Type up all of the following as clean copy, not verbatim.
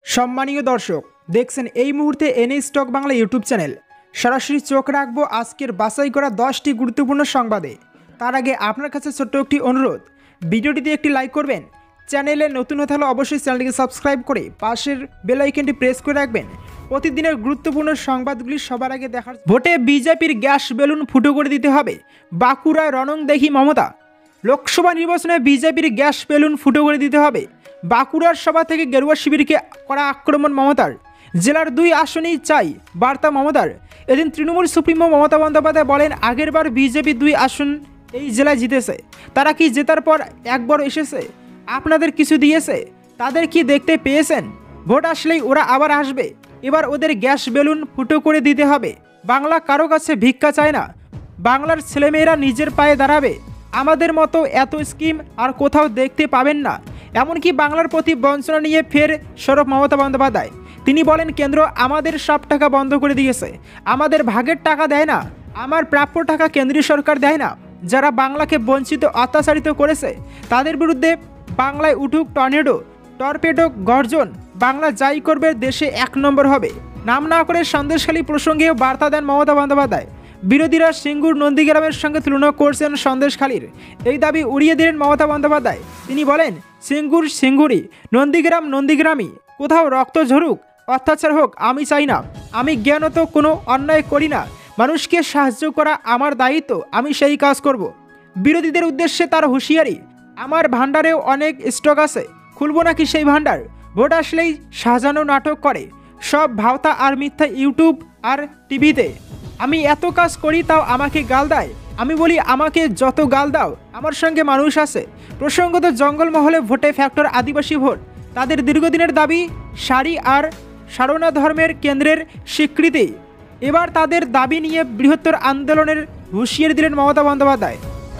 সম্মানীয় দর্শক, দেখছেন এই মুহূর্তে NA stock Bangla YouTube channel. সরাসরি চোখ রাখবো আজকের বাছাই করা 10টি গুরুত্বপূর্ণ সংবাদে। তার আগে আপনার কাছে ছোট্ট একটি অনুরোধ, ভিডিওটিতে একটি লাইক করবেন, চ্যানেলে নতুন হতে হলে অবশ্যই চ্যানেলটিকে সাবস্ক্রাইব করে পাশের বেল আইকনটি প্রেস করে রাখবেন প্রতিদিনের গুরুত্বপূর্ণ সংবাদগুলি সবার আগে দেখার। ভোটে বিজেপির গ্যাস বেলুন ফুটো করে দিতে হবে, বাঁকুড়ায় রণংদেহী মমতা। লোকসভা নির্বাচনে বিজেপির গ্যাস বেলুন ফুটো করে দিতে হবে, বাঁকুড়ার সভা থেকে গেরুয়া শিবিরকে করা আক্রমণ মমতার। জেলার 2 আসনেই চাই বার্তা মমতার। এদিন তৃণমূল সুপ্রিমো মমতা বন্দ্যোপাধ্যায় বলেন, আগেরবার বিজেপি 2 আসন এই জেলায় জিতেছে, তারা কি জেতার পর একবার এসেছে? আপনাদের কিছু দিয়েছে? তাদের কি দেখতে পেয়েছেন? ভোট আসলেই ওরা আবার আসবে, এবার ওদের গ্যাস বেলুন ফুটো করে দিতে হবে। বাংলা কারো কাছে ভিক্ষা চায় না, বাংলার ছেলেমেয়েরা নিজের পায়ে দাঁড়াবে। আমাদের মতো এত স্কিম আর কোথাও দেখতে পাবেন না। এমনকি বাংলার প্রতি বঞ্চনা নিয়ে ফের সরব মমতা বন্দ্যোপাধ্যায়। তিনি বলেন, কেন্দ্র আমাদের সব টাকা বন্ধ করে দিয়েছে, আমাদের ভাগের টাকা দেয় না, আমার প্রাপ্য টাকা কেন্দ্রীয় সরকার দেয় না। যারা বাংলাকে বঞ্চিত অত্যাচারিত করেছে তাদের বিরুদ্ধে বাংলায় উঠুক টর্নেডো, টর্পেডো গর্জন। বাংলা যাই করবে দেশে 1 নম্বর হবে। নাম না করে সন্দেশখালী প্রসঙ্গেও বার্তা দেন মমতা বন্দ্যোপাধ্যায়। বিরোধীরা সিঙ্গুর নন্দীগ্রামের সঙ্গে তুলনা করছেন সন্দেশখালীর, এই দাবি উড়িয়ে দিলেন মমতা বন্দ্যোপাধ্যায়। তিনি বলেন, সিঙ্গুর সিঙ্গুরই, নন্দীগ্রাম নন্দীগ্রামই, কোথাও রক্ত ঝরুক, অত্যাচার হোক আমি চাই না। আমি জ্ঞানত কোনো অন্যায় করি না, মানুষকে সাহায্য করা আমার দায়িত্ব, আমি সেই কাজ করব। বিরোধীদের উদ্দেশ্যে তার হুঁশিয়ারি, আমার ভাণ্ডারেও অনেক স্টক আছে, খুলবো নাকি সেই ভাণ্ডার? ভোট আসলেই সাজানো নাটক করে, সব ভাওতা আর মিথ্যা ইউটিউব আর টিভিতে। আমি এত কাজ করি তাও আমাকে গাল দেয়। আমি বলি, আমাকে যত গাল দাও, আমার সঙ্গে মানুষ আছে। প্রসঙ্গত জঙ্গলমহলে ভোটে ফ্যাক্টর আদিবাসী ভোট, তাদের দীর্ঘদিনের দাবি সারি আর সারনা ধর্মের কেন্দ্রের স্বীকৃতি। এবার তাদের দাবি নিয়ে বৃহত্তর আন্দোলনের হুঁশিয়ারি দিলেন মমতা বন্দ্যোপাধ্যায়।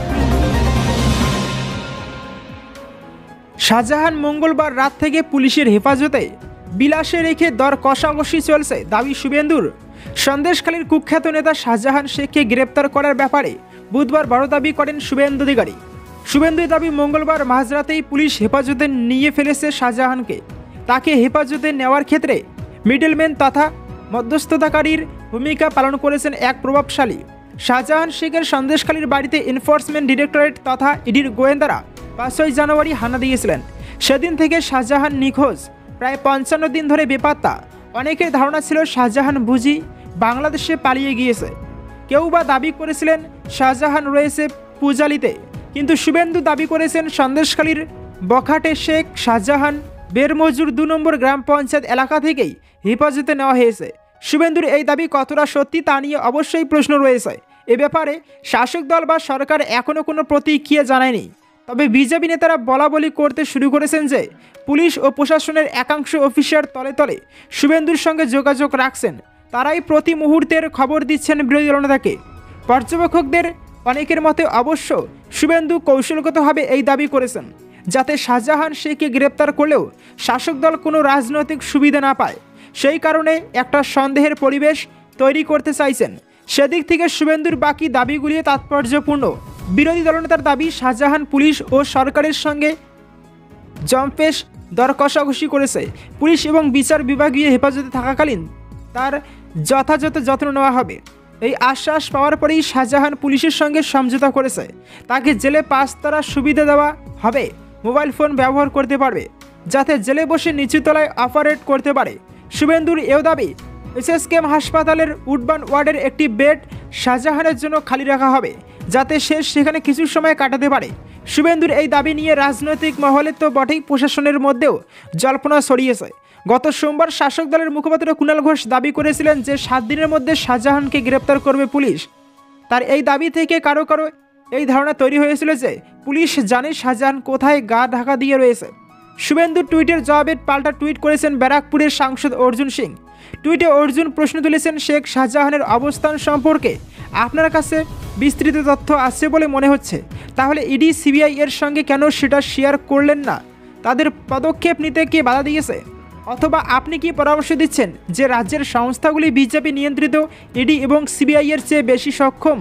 শাহজাহান মঙ্গলবার রাত থেকে পুলিশের হেফাজতে, বিলাসে রেখে দর কষাকষি চলছে, দাবি শুভেন্দুর। সন্দেশখালীর কুখ্যাত নেতা শাহজাহান শেখকে গ্রেপ্তার করার ব্যাপারে বুধবার বড় দাবি করেন শুভেন্দু অধিকারী। শুভেন্দুর দাবি, মঙ্গলবার মাঝরাতেই পুলিশ হেফাজতে নিয়ে ফেলেছে শাহজাহানকে। তাকে হেফাজতে নেওয়ার ক্ষেত্রে মিডলম্যান তথা মধ্যস্থতাকারীর ভূমিকা পালন করেছেন এক প্রভাবশালী। শাহজাহান শেখের সন্দেশখালীর বাড়িতে এনফোর্সমেন্ট ডিরেক্টরেট তথা ইডির গোয়েন্দারা 5ই জানুয়ারি হানা দিয়েছিলেন। সেদিন থেকে শাহজাহান নিখোঁজ, প্রায় 55 দিন ধরে বেপাত্তা। অনেকের ধারণা ছিল শাহজাহান বুঝি বাংলাদেশে পালিয়ে গিয়েছে। কেউ বা দাবি করেছিলেন শাহজাহান রয়েছে পূজালিতে, কিন্তু শুভেন্দু দাবি করেছেন সন্দেশখালীর বখাটে শেখ শাহজাহান বেরমজুর 2 নম্বর গ্রাম পঞ্চায়েত এলাকা থেকেই হেফাজতে নেওয়া হয়েছে। শুভেন্দুর এই দাবি কতটা সত্যি তা নিয়ে অবশ্যই প্রশ্ন রয়েছে। এ ব্যাপারে শাসক দল বা সরকার এখনও কোনো প্রতিক্রিয়া জানায়নি। তবে বিজেপি নেতারা বলাবলি করতে শুরু করেছেন যে পুলিশ ও প্রশাসনের একাংশ অফিসার তলে তলে শুভেন্দুর সঙ্গে যোগাযোগ রাখছেন। তারাই প্রতি মুহূর্তের খবর দিচ্ছেন বিরোধী দলনেতাকে। পর্যবেক্ষকদের অনেকের মতে অবশ্য শুভেন্দু কৌশলগতভাবে এই দাবি করেছেন, যাতে শাহজাহান শেখকে গ্রেপ্তার করলেও শাসক দল কোনো রাজনৈতিক সুবিধা না পায়। সেই কারণে একটা সন্দেহের পরিবেশ তৈরি করতে চাইছেন। সেদিক থেকে শুভেন্দুর বাকি দাবিগুলি তাৎপর্যপূর্ণ। বিরোধী দলনেতার দাবি, শাহজাহান পুলিশ ও সরকারের সঙ্গে জম্পেশ দর কষাকষি করেছে। পুলিশ এবং বিচার বিভাগীয় হেফাজতে থাকাকালীন তার যথাযথ যত্ন নেওয়া হবে। এই আশ্বাস পাওয়ার পরেই শাহজাহান পুলিশের সঙ্গে সমঝোতা করেছে। তাকে জেলে 5 তারা সুবিধা দেওয়া হবে, মোবাইল ফোন ব্যবহার করতে পারবে, যাতে জেলে বসে নিচুতলায় অপারেট করতে পারে। শুভেন্দুর এও দাবি, এসএসকেএম হাসপাতালের উডবান ওয়ার্ডের একটি বেড শাহজাহানের জন্য খালি রাখা হবে, যাতে সে সেখানে কিছু সময় কাটাতে পারে। শুভেন্দুর এই দাবি নিয়ে রাজনৈতিক মহলে তো বটেই, প্রশাসনের মধ্যেও জল্পনা ছড়িয়েছে। গত সোমবার শাসক দলের মুখপাত্র কুণাল ঘোষ দাবি করেছিলেন যে 7 দিনের মধ্যে শাহজাহানকে গ্রেপ্তার করবে পুলিশ। তার এই দাবি থেকে কারো কারো এই ধারণা তৈরি হয়েছিল যে পুলিশ জানে শাহজাহান কোথায় গা ঢাকা দিয়ে রয়েছে। শুভেন্দুর টুইটের জবাবে পাল্টা টুইট করেছেন ব্যারাকপুরের সাংসদ অর্জুন সিং। টুইটে অর্জুন প্রশ্ন তুলেছেন, শেখ শাহজাহানের অবস্থান সম্পর্কে আপনার কাছে বিস্তৃত তথ্য আছে বলে মনে হচ্ছে, তাহলে ইডি সিবিআই এর সঙ্গে কেন সেটা শেয়ার করলেন না? তাদের পদক্ষেপ নিতে কে বাধা দিয়েছে? অথবা আপনি কি পরামর্শ দিচ্ছেন যে রাজ্যের সংস্থাগুলি বিজেপি নিয়ন্ত্রিত ইডি এবং সিবিআই এর চেয়ে বেশি সক্ষম?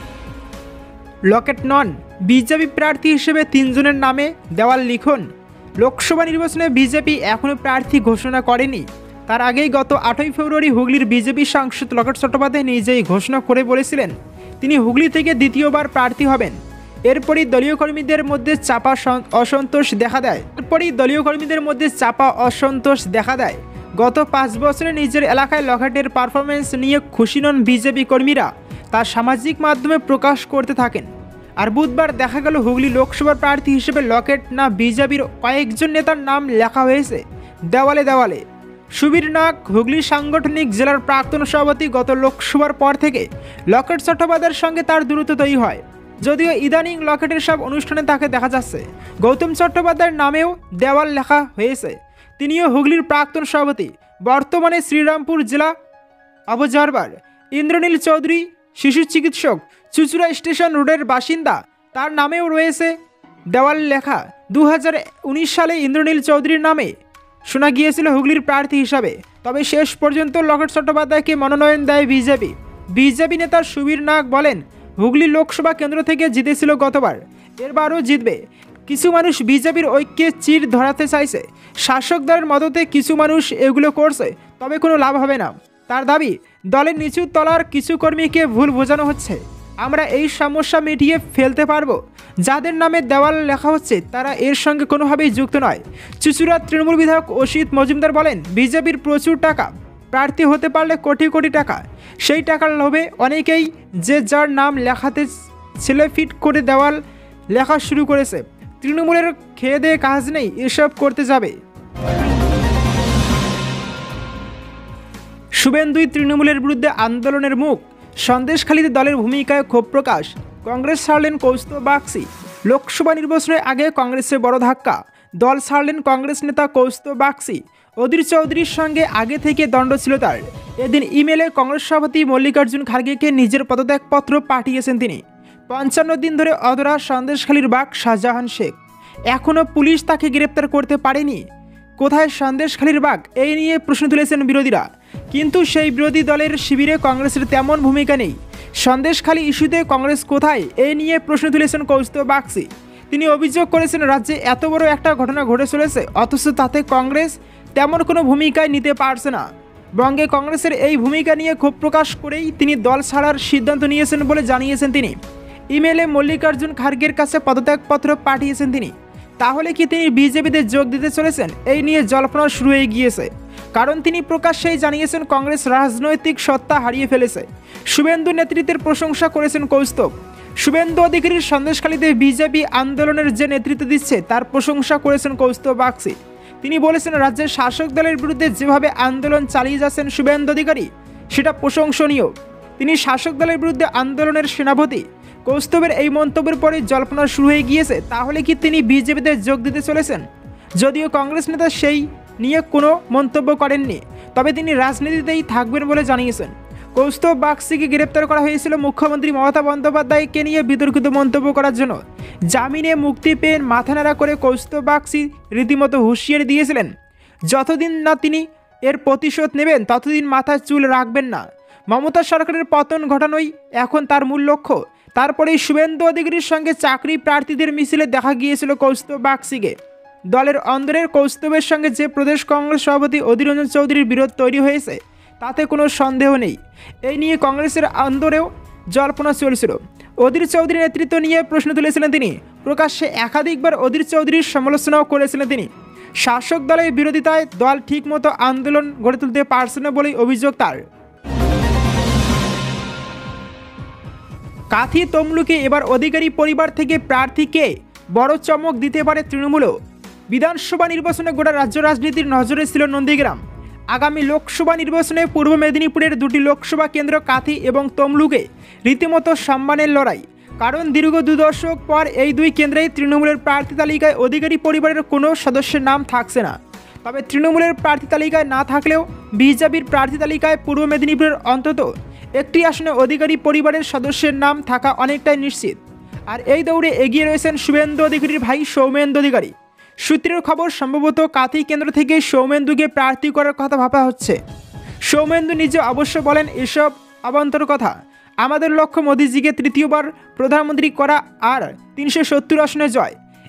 লকেট নন, বিজেপি প্রার্থী হিসেবে 3 জনের নামে দেওয়াল লিখন। লোকসভা নির্বাচনে বিজেপি এখনও প্রার্থী ঘোষণা করেনি। তার আগেই গত 8ই ফেব্রুয়ারি হুগলির বিজেপি সাংসদ লকেট চট্টোপাধ্যায় নিজেই ঘোষণা করে বলেছিলেন তিনি হুগলি থেকে দ্বিতীয়বার প্রার্থী হবেন। এরপরই দলীয় কর্মীদের মধ্যে চাপা অসন্তোষ দেখা দেয়। গত 5 বছরে নিজের এলাকায় লকেটের পারফরমেন্স নিয়ে খুশি নন বিজেপি কর্মীরা, তা সামাজিক মাধ্যমে প্রকাশ করতে থাকেন। আর বুধবার দেখা গেল হুগলি লোকসভার প্রার্থী হিসেবে লকেট না বিজেপির কয়েকজন নেতার নাম লেখা হয়েছে দেওয়ালে দেওয়ালে। সুবীর নাগ হুগলি সাংগঠনিক জেলার প্রাক্তন সভাপতি। গত লোকসভার পর থেকে লকেট চট্টোপাধ্যায়ের সঙ্গে তার দূরত্ব তৈরি হয়, যদিও ইদানিং লকেটের সব অনুষ্ঠানে তাকে দেখা যাচ্ছে গৌতম চট্টোপাধ্যায়ের নামেও দেওয়াল লেখা হয়েছে। তিনিও হুগলির প্রাক্তন সভাপতি, বর্তমানে শ্রীরামপুর জেলা অবজারভার। ইন্দ্রনীল চৌধুরী শিশু চিকিৎসক, চুচুড়া স্টেশন রোডের বাসিন্দা, তার নামেও রয়েছে দেওয়াল লেখা। 2019 সালে ইন্দ্রনীল চৌধুরীর নামে শোনা গিয়েছিল হুগলির প্রার্থী হিসাবে, তবে শেষ পর্যন্ত লকেট চট্টোপাধ্যায়কে মনোনয়ন দেয় বিজেপি। বিজেপি নেতা সুবীর নাগ বলেন, হুগলি লোকসভা কেন্দ্র থেকে জিতেছিল গতবার, এবারও জিতবে। কিছু মানুষ বিজেপির ঐক্যে চির ধরাতে চাইছে, শাসক দলের মদতে কিছু মানুষ এগুলো করছে, তবে কোনো লাভ হবে না। তার দাবি, দলের নিচু তলার কিছু কর্মীকে ভুল বোঝানো হচ্ছে। আমরা এই সমস্যা মিটিয়ে ফেলতে পারবো। যাদের নামে দেওয়াল লেখা হচ্ছে তারা এর সঙ্গে কোনোভাবেই যুক্ত নয়। চুচুড়ার তৃণমূল বিধায়ক অসিত মজুমদার বলেন, বিজেপির প্রচুর টাকা, প্রার্থী হতে পারলে কোটি কোটি টাকা। সেই টাকার লোভে অনেকেই যে যার নাম লেখাতে ছেলে ফিট করে দেওয়াল লেখা শুরু করেছে। তৃণমূলের খেয়ে দেয়ে কাজ নেই, এসব করতে যাবে। শুভেন্দুই তৃণমূলের বিরুদ্ধে আন্দোলনের মুখ। সন্দেশখালীতে দলের ভূমিকায় ক্ষোভ প্রকাশ। কংগ্রেস ছাড়লেন কৌস্তব বাগচি। লোকসভা নির্বাচনের আগে কংগ্রেসের বড় ধাক্কা, দল ছাড়লেন কংগ্রেস নেতা কৌস্তব বাগচি। অধীর চৌধুরীর সঙ্গে আগে থেকে দ্বন্দ্ব ছিল তার। এদিন ইমেলে কংগ্রেস সভাপতি মল্লিকার্জুন খার্গেকে নিজের পদত্যাগপত্র পাঠিয়েছেন তিনি। 55 দিন ধরে অধরা সন্দেশখালীর বাঘ শাহজাহান শেখ, এখনও পুলিশ তাকে গ্রেপ্তার করতে পারেনি। কোথায় সন্দেশখালীর বাঘ, এই নিয়ে প্রশ্ন তুলেছেন বিরোধীরা, কিন্তু সেই বিরোধী দলের শিবিরে কংগ্রেসের তেমন ভূমিকা নেই। সন্দেশখালী ইস্যুতে কংগ্রেস কোথায়, এই নিয়ে প্রশ্ন তুলেছেন কৌস্তব বাগচি। তিনি অভিযোগ করেছেন, রাজ্যে এত বড় একটা ঘটনা ঘটে চলেছে, অথচ তাতে কংগ্রেস তেমন কোনো ভূমিকায় নিতে পারছে না। বঙ্গে কংগ্রেসের এই ভূমিকা নিয়ে ক্ষোভ প্রকাশ করেই তিনি দল ছাড়ার সিদ্ধান্ত নিয়েছেন বলে জানিয়েছেন তিনি। ইমেলে মল্লিকার্জুন খার্গের কাছে পদত্যাগপত্র পাঠিয়েছেন তিনি। তাহলে কি তিনি বিজেপিতে যোগ দিতে চলেছেন, এই নিয়ে জল্পনা শুরু হয়ে গিয়েছে। কারণ তিনি প্রকাশ্যেই জানিয়েছেন কংগ্রেস রাজনৈতিক সত্তা হারিয়ে ফেলেছে। শুভেন্দু নেতৃত্বের প্রশংসা করেছেন কৌস্তব। শুভেন্দু অধিকারীর সন্দেশখালীতে বিজেপি আন্দোলনের যে নেতৃত্ব দিচ্ছে তার প্রশংসা করেছেন কৌস্তব বাগচি। তিনি বলেছেন, রাজ্যের শাসক দলের বিরুদ্ধে যেভাবে আন্দোলন চালিয়ে যাচ্ছেন শুভেন্দু অধিকারী, সেটা প্রশংসনীয়। তিনি শাসক দলের বিরুদ্ধে আন্দোলনের সেনাপতি। কৌস্তবের এই মন্তব্যের পরে জল্পনা শুরু হয়ে গিয়েছে, তাহলে কি তিনি বিজেপিতে যোগ দিতে চলেছেন? যদিও কংগ্রেস নেতা সেই নিয়ে কোনো মন্তব্য করেননি, তবে তিনি রাজনীতিতেই থাকবেন বলে জানিয়েছেন। কৌস্তব বাগচিকে গ্রেপ্তার করা হয়েছিল মুখ্যমন্ত্রী মমতা বন্দ্যোপাধ্যায়কে নিয়ে বিতর্কিত মন্তব্য করার জন্য। জামিনে মুক্তি পেয়ে মাথানাড়া করে কৌস্তব বাগচি রীতিমতো হুঁশিয়ারি দিয়েছিলেন, যতদিন না তিনি এর প্রতিশোধ নেবেন ততদিন মাথায় চুল রাখবেন না। মমতা সরকারের পতন ঘটানোই এখন তার মূল লক্ষ্য। তারপরেই শুভেন্দু অধিকারীর সঙ্গে চাকরি প্রার্থীদের মিছিলে দেখা গিয়েছিল কৌস্তব বাগচিকে। দলের অন্দরের কৌস্তবের সঙ্গে যে প্রদেশ কংগ্রেস সভাপতি অধীর রঞ্জন চৌধুরীর বিরোধ তৈরি হয়েছে তাতে কোনো সন্দেহ নেই। এই নিয়ে কংগ্রেসের অন্দরেও জল্পনা চলছিল। অধীর চৌধুরীর নেতৃত্ব নিয়ে প্রশ্ন তুলেছিলেন তিনি। প্রকাশ্যে একাধিকবার অধীর চৌধুরীর সমালোচনাও করেছিলেন তিনি। শাসক দলের বিরোধিতায় দল ঠিকমতো আন্দোলন গড়ে তুলতে পারছে না বলেই অভিযোগ তার। কাথি তমলুকে এবার অধিকারী পরিবার থেকে প্রার্থীকে বড় চমক দিতে পারে তৃণমূলও। বিধানসভা নির্বাচনে গোটা রাজ্য রাজনীতির নজরে ছিল নন্দীগ্রাম। আগামী লোকসভা নির্বাচনে পূর্ব মেদিনীপুরের দুটি লোকসভা কেন্দ্র কাথি এবং তমলুকে রীতিমতো সম্মানের লড়াই। কারণ দীর্ঘ 2 দশক পর এই দুই কেন্দ্রেই তৃণমূলের প্রার্থী তালিকায় অধিকারী পরিবারের কোনো সদস্যের নাম থাকছে না। তবে তৃণমূলের প্রার্থী তালিকায় না থাকলেও বিজেপির প্রার্থী তালিকায় পূর্ব মেদিনীপুরের অন্তত একটি আসনে অধিকারী পরিবারের সদস্যের নাম থাকা অনেকটাই নিশ্চিত। আর এই দৌড়ে এগিয়ে রয়েছেন শুভেন্দু অধিকারীর ভাই সৌমেন্দু অধিকারী। সূত্রের খবর, সম্ভবত কাথি কেন্দ্র থেকে সৌমেন্দুকে প্রার্থী করার কথা ভাবা হচ্ছে। সৌমেন্দু নিজে অবশ্য বলেন, এসব অবান্তর কথা। আমাদের লক্ষ্য মোদিজিকে তৃতীয়বার প্রধানমন্ত্রী করা আর 370 আসনে জয়।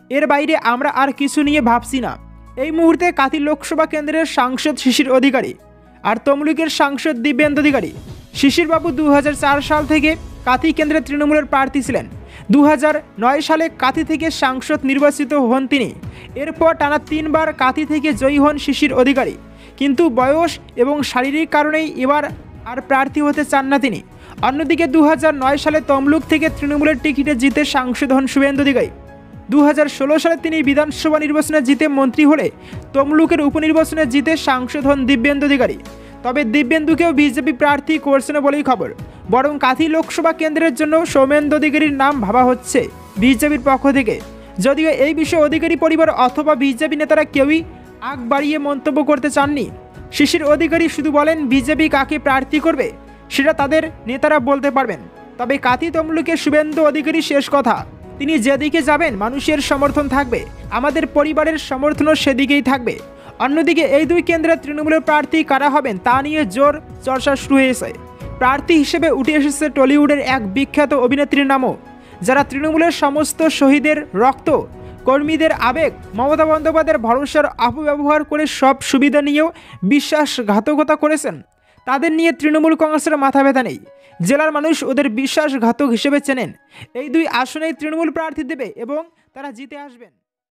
এর বাইরে আমরা আর কিছু নিয়ে ভাবছি না। এই মুহূর্তে কাথি লোকসভা কেন্দ্রের সাংসদ শিশির অধিকারী আর তমলুকের সাংসদ দিব্যেন্দু অধিকারী। শিশিরবাবু 2004 সাল থেকে কাথি কেন্দ্রে তৃণমূলের প্রার্থী ছিলেন। 2009 সালে কাথি থেকে সাংসদ নির্বাচিত হন তিনি। এরপর টানা 3 বার কাথি থেকে জয়ী হন শিশির অধিকারী, কিন্তু বয়স এবং শারীরিক কারণেই এবার আর প্রার্থী হতে চান না তিনি। অন্যদিকে 2009 সালে তমলুক থেকে তৃণমূলের টিকিটে জিতে সাংসদ হন শুভেন্দু অধিকারী। 2016 সালে তিনি বিধানসভা নির্বাচনে জিতে মন্ত্রী হলে তমলুকের উপনির্বাচনে জিতে সাংসদ হন দিব্যেন্দু অধিকারী। তবে দিব্যেন্দুকেও বিজেপি প্রার্থী করছে না বলেই খবর, বরং কাথি লোকসভা কেন্দ্রের জন্য সৌমেন্দু অধিকারীর নাম ভাবা হচ্ছে বিজেপির পক্ষ থেকে। যদিও এই বিষয়ে অধিকারী পরিবার অথবা বিজেপি নেতারা কেউই আগ বাড়িয়ে মন্তব্য করতে চাননি। শিশির অধিকারী শুধু বলেন বিজেপি কাকে প্রার্থী করবে সেটা তাদের নেতারা বলতে পারবেন। তবে কাথি তমলুকের শুভেন্দু অধিকারী শেষ কথা, তিনি যেদিকে যাবেন মানুষের সমর্থন থাকবে, আমাদের পরিবারের সমর্থনও সেদিকেই থাকবে। অন্যদিকে এই দুই কেন্দ্রের তৃণমূলের প্রার্থী কারা হবেন তা নিয়ে জোর চর্চা শুরু হয়েছে। প্রার্থী হিসেবে উঠে এসেছে টলিউডের এক বিখ্যাত অভিনেত্রীর নামও, যারা তৃণমূলের সমস্ত শহীদের রক্ত, কর্মীদের আবেগ, মমতা বন্দ্যোপাধ্যায়ের ভরসার অপব্যবহার করে সব সুবিধা নিয়েও বিশ্বাসঘাতকতা করেছেন। তাদের নিয়ে তৃণমূল কংগ্রেসের মাথা ব্যথা নেই। জেলার মানুষ ওদের বিশ্বাসঘাতক হিসেবে চেনেন। এই দুই আসনেই তৃণমূল প্রার্থী দেবে এবং তারা জিতে আসবেন।